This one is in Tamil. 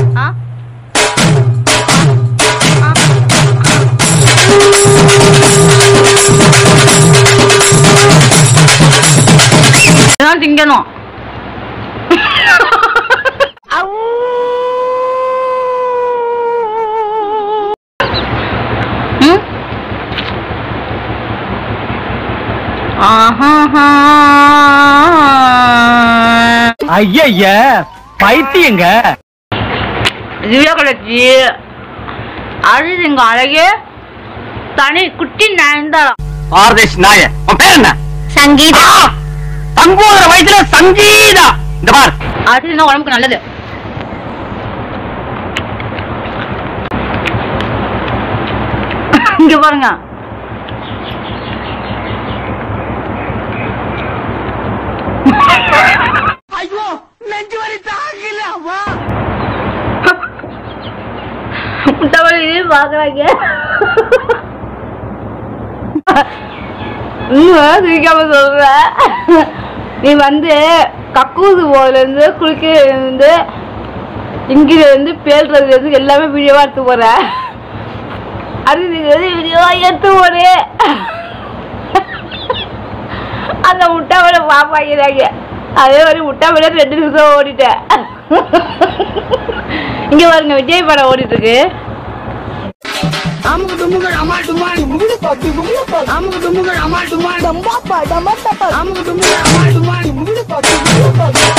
திங்கணும். ஐய பைத்தியங்க. திவ்யா கலச்சி அழுது எங்க அழகே தனி குட்டி நயன்தாரா. ஆர்தேஷ் நாய, உன் பேர் என்ன? சங்கீதா. தங்கோதர வயசுல சங்கீதா. இந்த பார், அழுதுனா உடம்புக்கு நல்லது. இங்க பாருங்க. ஐயோ நெஞ்சு வலி தாங்கல. முட்டவழி பாக்குறாங்க. சிரிக்காம சொல்ற. நீ வந்து கக்கூசு போதுல இருந்து குளிக்கிறதுல இருந்து இங்கில இருந்து பேல்றதுல இருந்து எல்லாமே வீடியோவா எடுத்து போற. அது வீடியோவா எடுத்து போறே. அந்த முட்டாவளை பாப்பாங்கிறாங்க. அதே மாதிரி முட்டாவளை 2 நிமிஷம் ஓடிட்டேன். இங்க பாருங்க, விஜய் படம் ஓடிட்டு இருக்கு. அமுக்கு டுமுகள் அமால் டுமால் முகுடு பாத்து முகுடு பாத்து அமுக்கு டுமுகள் அமால் டுமால் டம்பா டம்பா டம்பா அமுக்கு டுமுகள் அமால் டுமால் முகுடு பாத்து முகுடு பாத்து